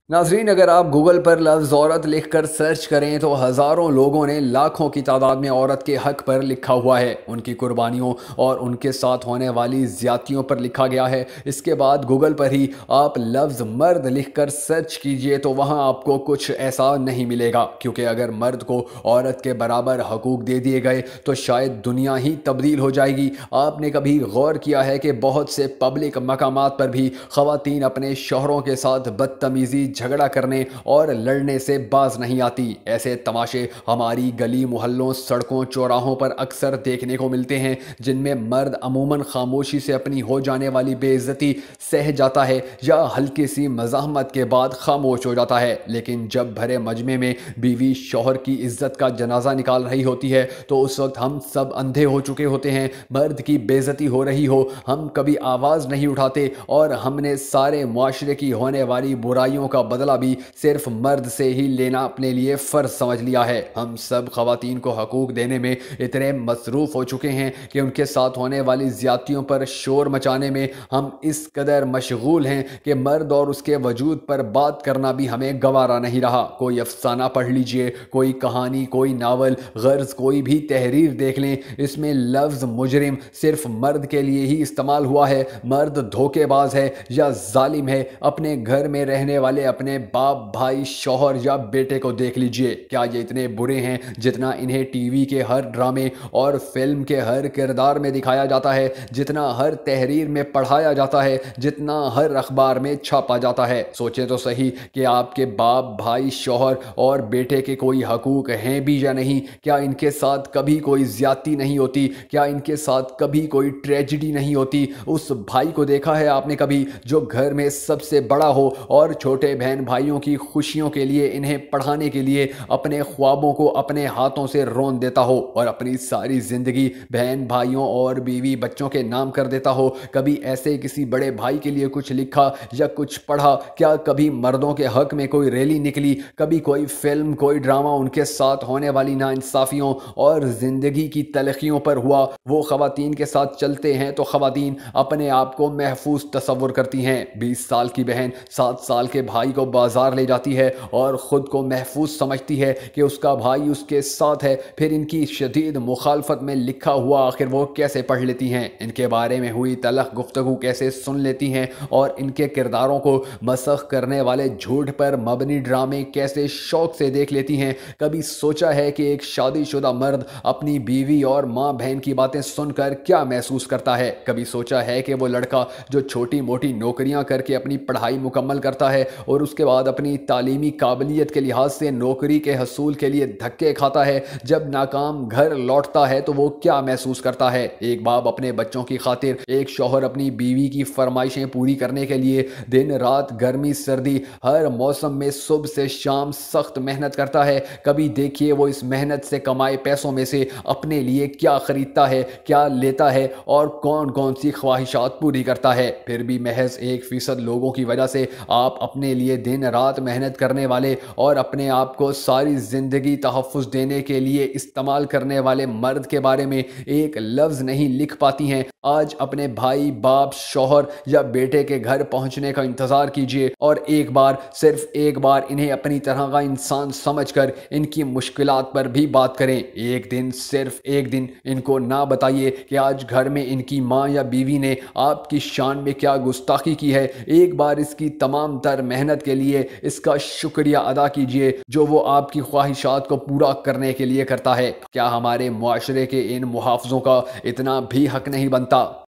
नाजरीन, अगर आप गूगल पर लफ्ज़ औरत लिख कर सर्च करें तो हज़ारों लोगों ने लाखों की तादाद में औरत के हक़ पर लिखा हुआ है, उनकी कुर्बानियों और उनके साथ होने वाली ज़्यादतियों पर लिखा गया है। इसके बाद गूगल पर ही आप लफ्ज़ मर्द लिख कर सर्च कीजिए तो वहाँ आपको कुछ ऐसा नहीं मिलेगा, क्योंकि अगर मर्द को औरत के बराबर हकूक़ दे दिए गए तो शायद दुनिया ही तब्दील हो जाएगी। आपने कभी गौर किया है कि बहुत से पब्लिक मकामात पर भी ख़वातीन अपने शौहरों के साथ बदतमीज़ी, झगड़ा करने और लड़ने से बाज नहीं आती। ऐसे तमाशे हमारी गली मोहल्लों, सड़कों, चौराहों पर अक्सर देखने को मिलते हैं, जिनमें मर्द अमूमन खामोशी से अपनी हो जाने वाली बेइज्जती सह जाता है या हल्की सी मज़ाहमत के बाद खामोश हो जाता है। लेकिन जब भरे मजमे में बीवी शौहर की इज्जत का जनाजा निकाल रही होती है तो उस वक्त हम सब अंधे हो चुके होते हैं। मर्द की बेइज्जती हो रही हो, हम कभी आवाज़ नहीं उठाते और हमने सारे मुआशरे की होने वाली बुराइयों का बदला भी सिर्फ मर्द से ही लेना अपने लिए फ़र्ज समझ लिया है। हम सब ख़वातीन को हकूक़ देने में इतने मसरूफ़ हो चुके हैं कि उनके साथ होने वाली ज़्यादतियों पर शोर मचाने में हम इस कदर मशगूल हैं कि मर्द और उसके वजूद पर बात करना भी हमें गवारा नहीं रहा। कोई अफसाना पढ़ लीजिए, कोई कहानी, कोई नावल, गर्ज कोई भी तहरीर देख लें, इसमें लफ्ज़ मुजरिम सिर्फ मर्द के लिए ही इस्तेमाल हुआ है। मर्द धोखेबाज है या जालिम है। अपने घर में रहने वाले अपने बाप, भाई, शौहर या बेटे को देख लीजिए, क्या ये इतने बुरे हैं जितना इन्हें टीवी के हर ड्रामे और फिल्म के हर किरदार में दिखाया जाता है, जितना हर तहरीर में पढ़ाया जाता है, जितना हर अखबार में छापा जाता है? सोचें तो सही कि आपके बाप, भाई, शौहर और बेटे के कोई हकूक़ हैं भी या नहीं। क्या इनके साथ कभी कोई ज्यादती नहीं होती? क्या इनके साथ कभी कोई ट्रेजिडी नहीं होती? उस भाई को देखा है आपने कभी जो घर में सबसे बड़ा हो और छोटे बहन भाइयों की खुशियों के लिए, इन्हें पढ़ाने के लिए अपने ख्वाबों को अपने हाथों से रोन देता हो और अपनी सारी जिंदगी बहन भाइयों और बीवी बच्चों के नाम कर देता हो? कभी ऐसे किसी बड़े भाई के लिए कुछ लिखा या कुछ पढ़ा? क्या कभी मर्दों के हक में कोई रैली निकली? कभी कोई फिल्म, कोई ड्रामा उनके साथ होने वाली नाइंसाफियों और जिंदगी की तलखियों पर हुआ? वो खवातीन के साथ चलते हैं तो खवातीन अपने आप को महफूज तस्वुर करती हैं। 20 साल की बहन 7 साल के भाई को बाजार ले जाती है और ख़ुद को महफूज समझती है कि उसका भाई उसके साथ है। फिर इनकी शदीद मुखालफत में लिखा हुआ आखिर वो कैसे पढ़ लेती हैं, इनके बारे में हुई तलख गुफ्तगू कैसे सुन लेती हैं और इनके किरदारों को मसख करने वाले झूठ पर मबनी ड्रामे कैसे शौक से देख लेती हैं? कभी सोचा है कि एक शादीशुदा मर्द अपनी बीवी और माँ बहन की बातें सुनकर क्या महसूस करता है? कभी सोचा है कि वो लड़का जो छोटी मोटी नौकरियां करके अपनी पढ़ाई मुकम्मल करता है और उसके बाद अपनी तालीमी काबिलियत के लिहाज से नौकरी के हसूल के लिए धक्के खाता है, जब नाकाम घर लौटता है तो वो क्या महसूस करता है? एक बाप अपने बच्चों की खातिर, एक शौहर अपनी बीवी की फरमाइशें पूरी करने के लिए दिन रात, गर्मी सर्दी, हर मौसम में सुबह से शाम सख्त मेहनत करता है। कभी देखिए वो इस मेहनत से कमाए पैसों में से अपने लिए क्या खरीदता है, क्या लेता है और कौन कौन सी ख्वाहिशात पूरी करता है। फिर भी महज 1% लोगों की वजह से आप अपने लिए दिन रात मेहनत करने वाले और अपने आप को सारी ज़िंदगी तहफ़्फ़ुज़ देने के लिए इस्तेमाल करने वाले मर्द के बारे में एक लफ्ज़ नहीं लिख पाती हैं। आज अपने भाई, बाप, शौहर या बेटे के घर पहुंचने का इंतज़ार कीजिए और एक बार, सिर्फ एक बार इन्हें अपनी तरह का इंसान समझकर इनकी मुश्किलात पर भी बात करें। एक दिन, सिर्फ एक दिन इनको ना बताइए कि आज घर में इनकी माँ या बीवी ने आपकी शान में क्या गुस्ताखी की है। एक बार इसकी तमाम तर मेहनत के लिए इसका शुक्रिया अदा कीजिए जो वो आपकी ख्वाहिशात को पूरा करने के लिए करता है। क्या हमारे मुआशरे के इन मुहाफ़िज़ों का इतना भी हक नहीं बनता?